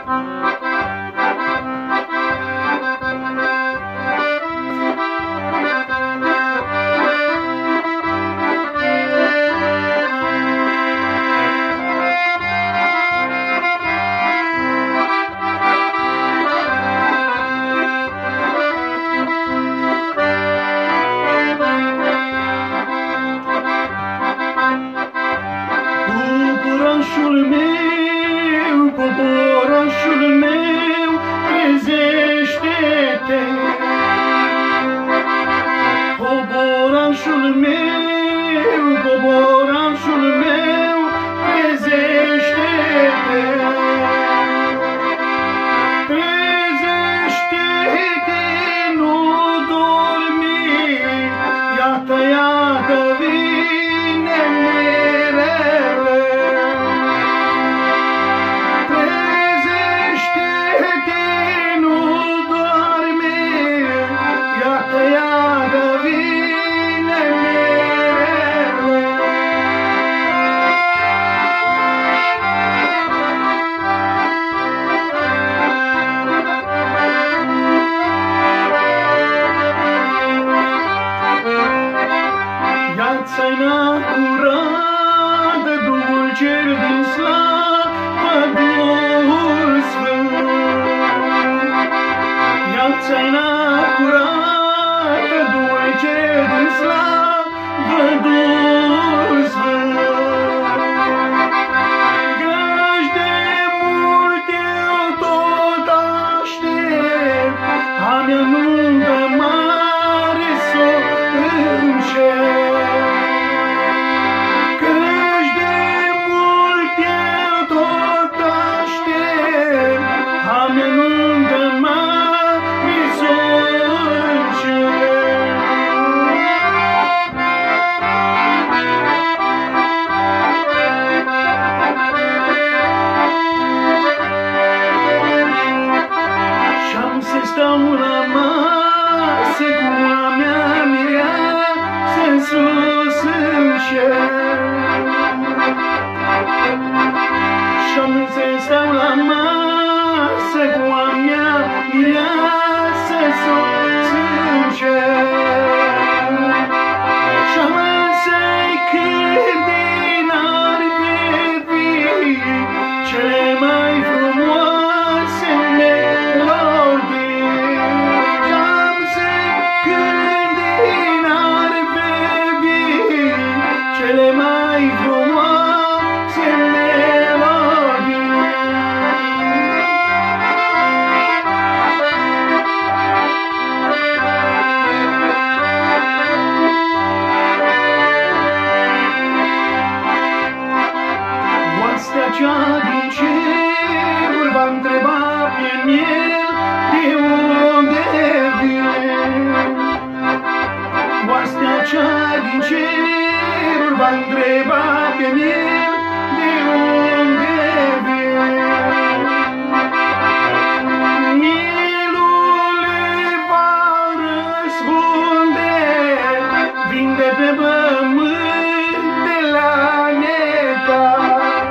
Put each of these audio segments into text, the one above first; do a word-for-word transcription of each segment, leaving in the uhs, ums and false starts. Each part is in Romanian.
Poporașul meu, poporașul meu, trezește-te! Poporașul meu, poporașul meu, trezește-te! Trezește-te, nu dormi, iată, iată, vine merele. Viața-i curată, Duhul cel din slavă, Duhul Sfânt. Viața-i curată, Duhul cel din slavă, Duhul Sfânt. Căci de mult eu tot aștept, a mea nuntă mare s-o încep. Stau la masă cu a mea mireasă sus în cer. Și-am să stau la masă cu a mea mireasă sus în cer. Și-am să-i cânt din arperii cele mai frumoase melodii. Cele mai frumoase melodii. Oastea cea din ceruri va întreba pe miel de unde vine. Oastea cea din ceruri va întreba pe miel de unde vine. Mielul le va răspunde, vin de pe pământ de la necaz.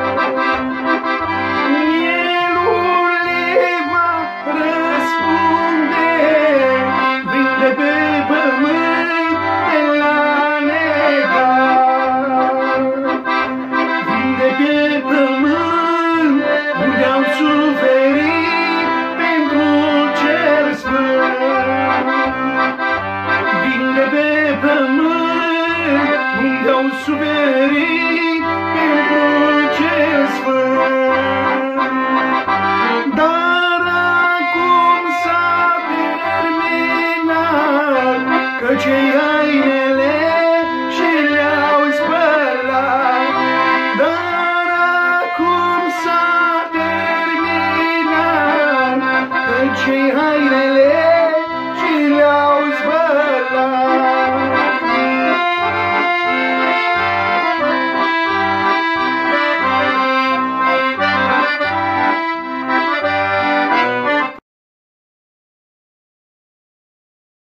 Mielul le va răspunde, vin de pe pământ de la unde au suferit pentru cel sfânt. Vin de pe pământ unde au suferit pentru cel sfânt.